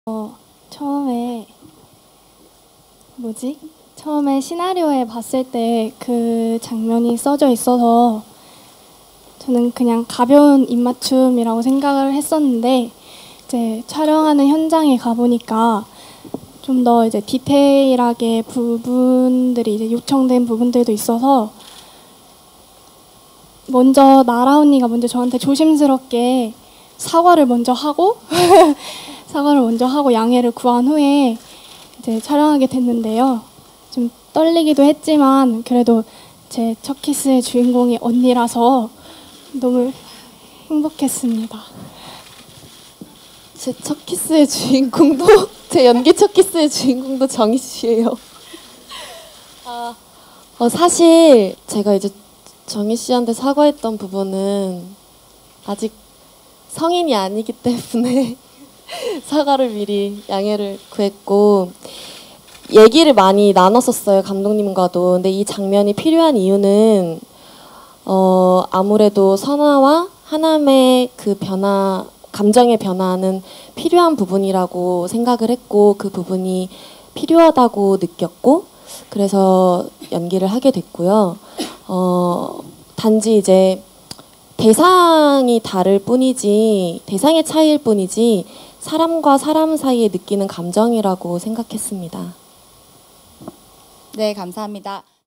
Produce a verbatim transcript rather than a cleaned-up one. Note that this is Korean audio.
어, 처음에 뭐지? 처음에 시나리오에 봤을 때 그 장면이 써져 있어서 저는 그냥 가벼운 입맞춤이라고 생각을 했었는데 이제 촬영하는 현장에 가보니까 좀 더 이제 디테일하게 부분들이 이제 요청된 부분들도 있어서 먼저 나라 언니가 먼저 저한테 조심스럽게 사과를 먼저 하고 사과를 먼저 하고 양해를 구한 후에 이제 촬영하게 됐는데요. 좀 떨리기도 했지만 그래도 제 첫 키스의 주인공이 언니라서 너무 행복했습니다. 제 첫 키스의 주인공도 제 연기 첫 키스의 주인공도 정희 씨예요. 아, 어, 사실 제가 이제 정희 씨한테 사과했던 부분은 아직 성인이 아니기 때문에 사과를 미리 양해를 구했고 얘기를 많이 나눴었어요, 감독님과도. 근데 이 장면이 필요한 이유는 어, 아무래도 선아와 하남의 그 변화, 감정의 변화는 필요한 부분이라고 생각을 했고 그 부분이 필요하다고 느꼈고 그래서 연기를 하게 됐고요. 어, 단지 이제 대상이 다를 뿐이지 대상의 차이일 뿐이지 사람과 사람 사이에 느끼는 감정이라고 생각했습니다. 네, 감사합니다.